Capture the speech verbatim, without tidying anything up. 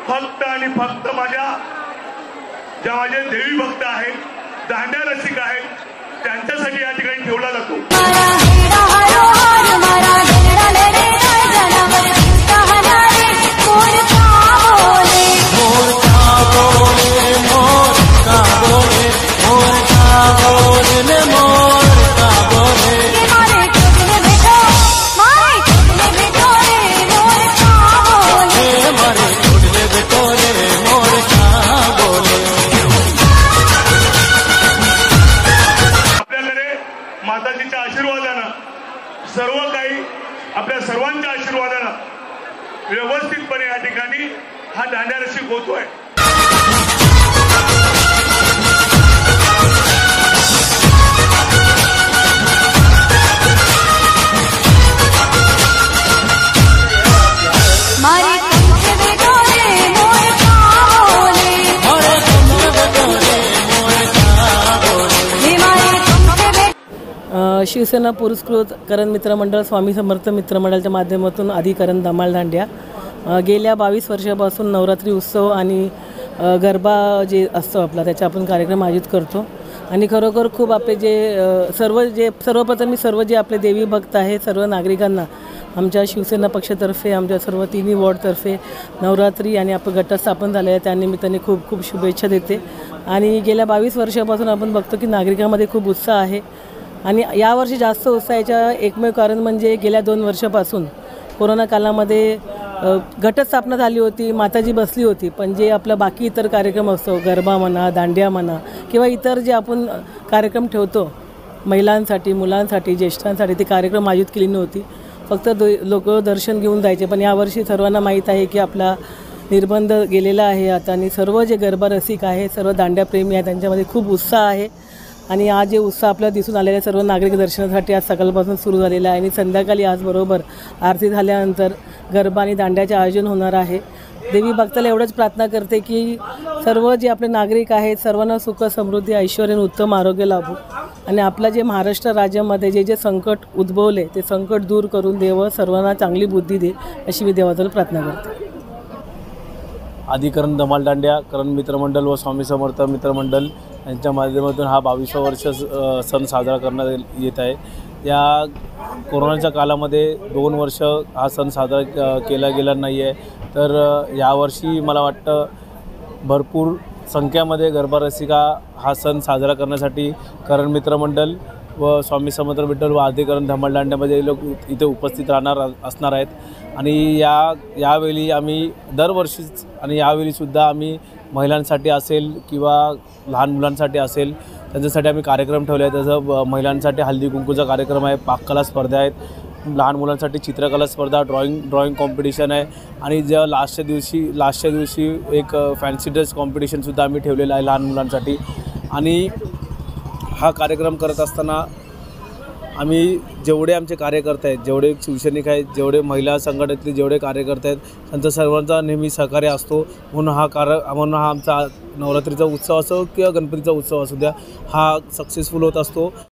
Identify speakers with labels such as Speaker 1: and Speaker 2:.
Speaker 1: फक्त आणि फक्त माझ्या ज्या माझे देवी भक्त आहेत, दांड्या रसिक आहेत, त्यांच्यासाठी या ठिकाणी ठेवला जातो। माताजीच्या आशीर्वादानं सर्व काही आपल्या सर्वांच्या आशीर्वादानं व्यवस्थितपणे या ठिकाणी हा दांड्या रसिक होतोय।
Speaker 2: शिवसेना पुरस्कृत करण मित्र मंडळ स्वामी समर्थ मित्र मंडळाच्या माध्यमातून आदी करण धमाल दांड्या गेल्या बावीस वर्षापासून नवरात्री उत्सव आणि गरबा जे असतो आपला त्याचा आपण कार्यक्रम आयोजित करतो। आणि खरोखर खूप आपले जे सर्व जे सर्वप्रथम मी सर्व जे आपले देवी भक्त आहेत सर्व नागरिकांना आमच्या शिवसेना पक्षातर्फे आमच्या सर्व तिन्ही वॉर्डतर्फे नवरात्री आणि आपण गटस्थापन झाले आहे त्यानिमित्ताने खूप खूप शुभेच्छा देते। आणि गेल्या बावीस वर्षापासून आपण बघतो की नागरिकांमध्ये खूप उत्साह आहे आणि यावर्षी जास्त उत्साहाचं एकमेव कारण म्हणजे गेल्या दोन वर्षापासून कोरोना कालामध्ये घटस्थापना झाली होती, माताजी बसली होती, पण जे आपलं बाकी इतर कार्यक्रम असतो गरबा म्हणा, दांडिया म्हणा किंवा इतर जे आपण कार्यक्रम ठेवतो महिलांसाठी, मुलांसाठी, ज्येष्ठांसाठी ते कार्यक्रम आयोजित केली नव्हती। फक्त दो लोक दर्शन घेऊन जायचे, पण यावर्षी सर्वांना माहीत आहे की आपला निर्बंध गेलेला आहे आता आणि सर्व जे गरबा रसिक आहे, सर्व दांड्याप्रेमी आहे त्यांच्यामध्ये खूप उत्साह आहे। आणि आज जे उत्साह आपल्याला दिसून आलेला सर्व नागरिक दर्शनासाठी आज सकाळपासून सुरू झालेला आहे आणि संध्याकाळी आज बरोबर आरती झाल्यानंतर गरबा आणि दांड्याचे आयोजन होणार आहे। देवी भक्ताला एवढंच प्रार्थना करते की सर्व जे आपले नागरिक आहेत सर्वांना सुख समृद्धी ऐश्वर्य आणि उत्तम आरोग्य लाभो आणि आपला जे महाराष्ट्र राज्यामध्ये जे जे संकट उद्भवले ते संकट दूर करून देव सर्वांना चांगली बुद्धी दे अशी मी देवाजवळ प्रार्थना करते।
Speaker 3: आदी करण धमाल दांड्या करण मित्रमंडळ व स्वामी समर्थ मित्रमंडळ यांच्या माध्यमातून हा बावीसावा वर्ष सण साजरा करण्यात येत आहे। या कोरोनाच्या कालामध्ये दोन वर्ष हा सण साजरा केला गेला नाही आहे, तर यावर्षी मला वाटतं भरपूर संख्यामध्ये गरबा रसिका हा सण साजरा करण्यासाठी करण मित्रमंडळ व स्वामी समर्थ विठ्ठल व आदी करण धमाल दांड्यामध्ये लोक इथे उपस्थित राहणार असणार आहेत। आणि या यावेळी आम्ही दरवर्षीच आणि यावेळीसुद्धा आम्ही महिलांसाठी असेल किंवा लहान मुलांसाठी असेल त्यांच्यासाठी आम्ही कार्यक्रम ठेवले आहेत। जसं महिलांसाठी हळदी कुंकूचा कार्यक्रम आहे, पाककला स्पर्धा आहेत, लहान मुलांसाठी चित्रकला स्पर्धा, ड्रॉइंग ड्रॉइंग कॉम्पिटिशन आहे आणि ज्या लास्टच्या दिवशी लास्टच्या दिवशी एक फॅन्सी ड्रेस कॉम्पिटिशनसुद्धा आम्ही ठेवलेलं आहे लहान मुलांसाठी। आणि हा कार्यक्रम करत असताना आम्ही जेवढे आमचे कार्यकर्ते आहेत, जेवढे शिवसैनिक आहेत, जेवढे महिला संघटनेतले जेवढे कार्यकर्ते आहेत त्यांचा सर्वांचा नेहमी सहकार्य असतो। म्हणून हा कार्य म्हणून हा आमचा नवरात्रीचा उत्सव असो किंवा गणपतीचा उत्सव असू द्या हा सक्सेसफुल होत असतो।